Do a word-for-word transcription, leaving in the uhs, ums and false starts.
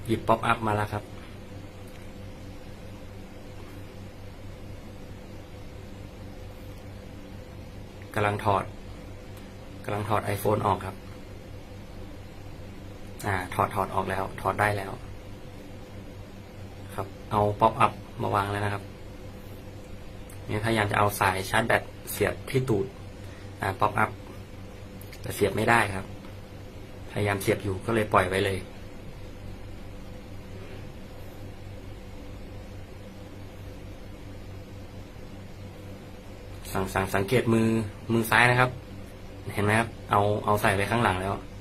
หยิบป๊อปอัพมาแล้วครับกำลังถอดกำลังถอด iPhone ออกครับอ่าถอดถอดออกแล้วถอดได้แล้วครับเอาป๊อปอัพมาวางแล้วนะครับนี่พยายามจะเอาสายชาร์จแบตเสียบที่ตูดอ่าป๊อปอัพแต่เสียบไม่ได้ครับพยายามเสียบอยู่ก็เลยปล่อยไว้เลยสังสังสังเกตมือมือซ้ายนะครับเห็นไหมครับเอาเอาใส่ไว้ข้างหลังแล้ว